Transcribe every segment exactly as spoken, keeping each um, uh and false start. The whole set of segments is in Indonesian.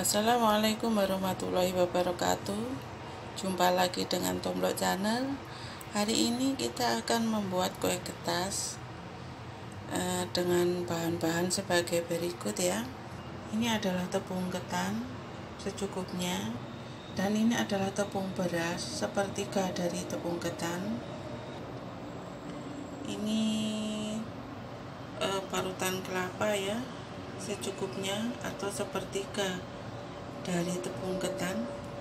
Assalamualaikum warahmatullahi wabarakatuh. Jumpa lagi dengan Tomblok Channel. Hari ini kita akan membuat kue getas eh, dengan bahan-bahan sebagai berikut ya. Ini adalah tepung ketan secukupnya, dan ini adalah tepung beras sepertiga dari tepung ketan. Ini eh, parutan kelapa ya, secukupnya atau sepertiga dari tepung ketan,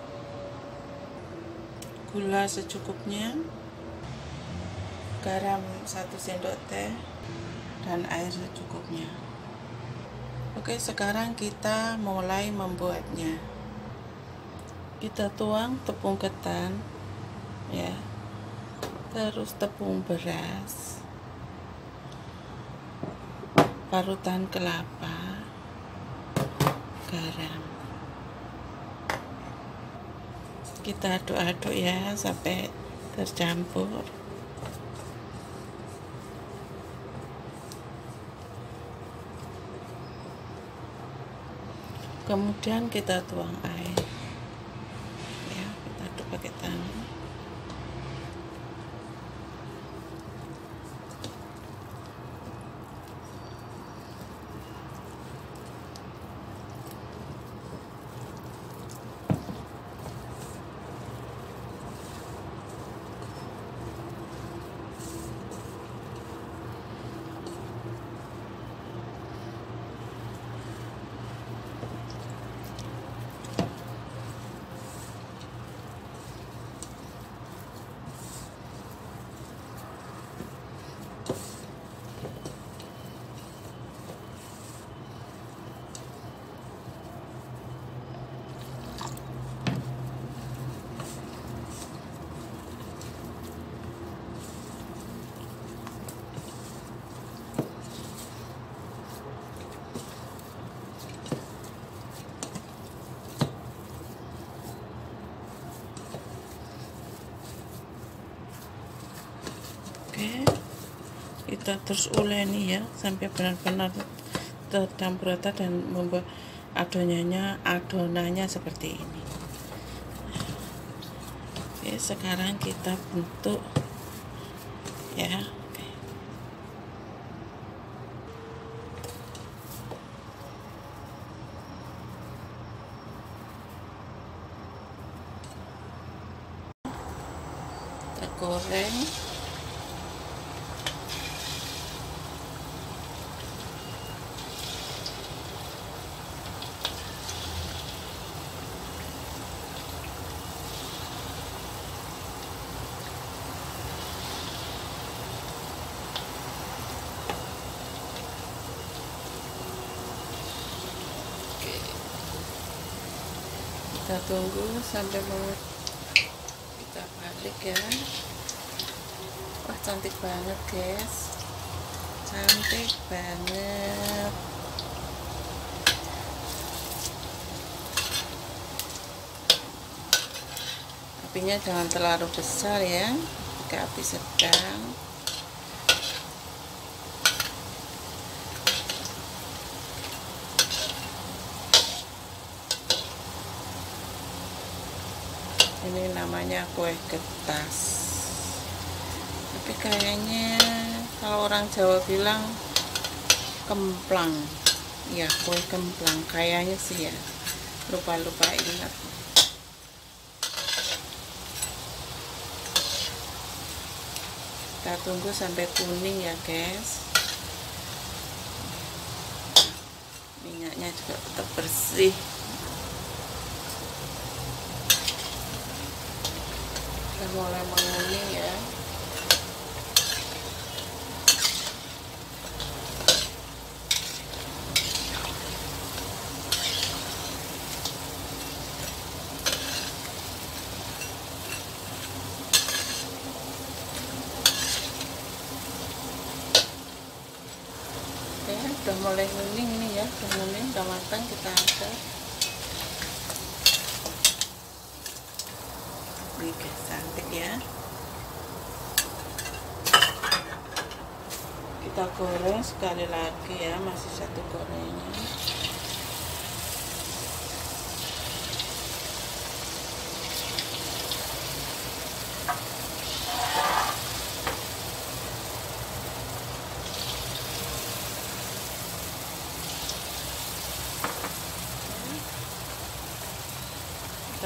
gula secukupnya, garam satu sendok teh, dan air secukupnya. Oke, sekarang kita mulai membuatnya. Kita tuang tepung ketan ya, terus tepung beras, parutan kelapa, garam. Kita aduk-aduk ya sampai tercampur. Kemudian kita tuang air ya, kita aduk pakai tangan. Oke, kita terus uleni ya sampai benar-benar tercampur rata dan membuat adonannya adonannya seperti ini. Oke, sekarang kita bentuk ya. Oke. Kita goreng. Kita tunggu sampai mau kita balik ya. Wah, cantik banget guys, cantik banget. Apinya jangan terlalu besar ya, ke api sedang. Ini namanya kue getas, tapi kayaknya kalau orang Jawa bilang kemplang ya, kue kemplang kayaknya sih ya, lupa-lupa ingat. Kita tunggu sampai kuning ya guys. Minyaknya juga tetap bersih. Kita mulai menguning ya. Oke, udah mulai kuning nih ya, udah kuning, udah matang, kita angkat. Wih, cantik ya. Kita goreng sekali lagi ya, masih satu gorengan.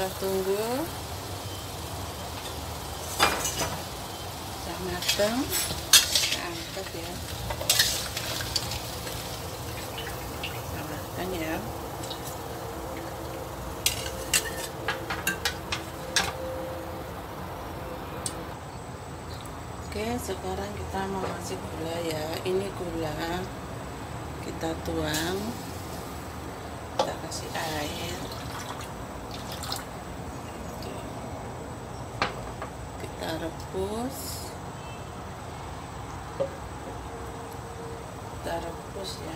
kita tunggu sudah matang, kita angkat ya. Sudah matang ya. Oke, sekarang kita mau masuk gula ya. Ini gula kita tuang, kita kasih air, kita rebus, kita rebus ya.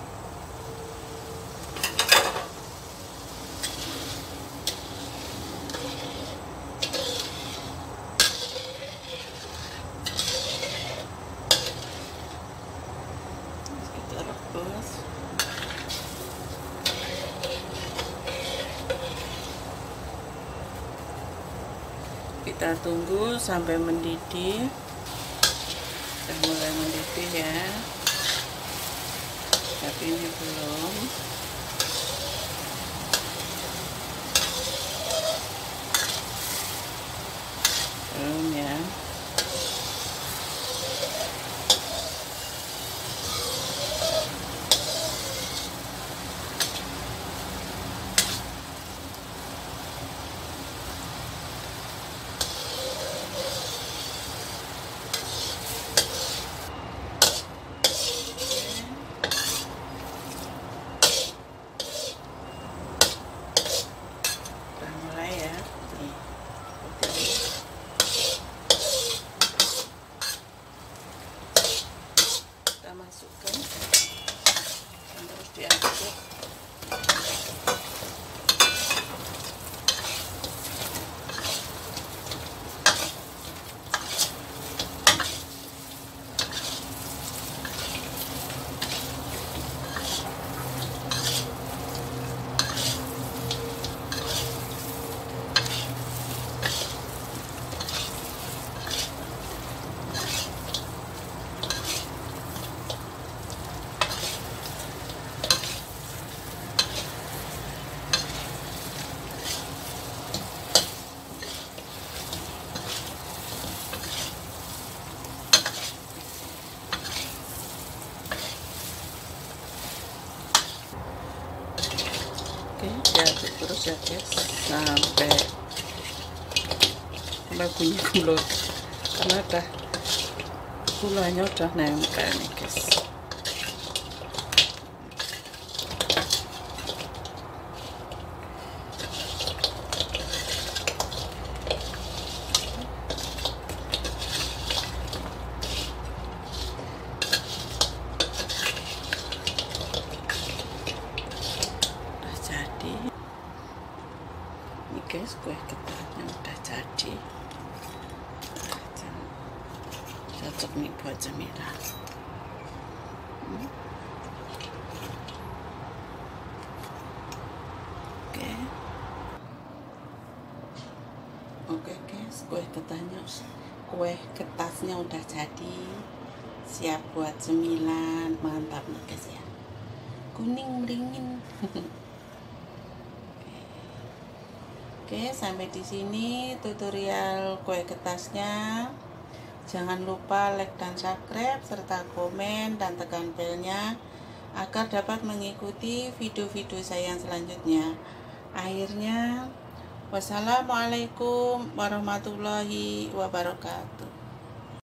Kita rebus. Kita tunggu sampai mendidih. Sudah mulai mendidih ya, tapi ini belum. Belum ya. Masukkan dan terus diaduk. Oke, diaduk terus ya guys sampai sampai bunyi gula, karena udah gulanya udah nempel nih guys. Ini guys, kue ketatnya udah jadi. Cocok nih buat cemilan. hmm. Oke Oke guys, kue ketatnya kue ketasnya udah jadi, siap buat cemilan. Mantap nih guys ya, kuning beringin. Oke, sampai di sini tutorial kue ketasnya. Jangan lupa like dan subscribe serta komen dan tekan belnya agar dapat mengikuti video-video saya yang selanjutnya. Akhirnya, wassalamualaikum warahmatullahi wabarakatuh.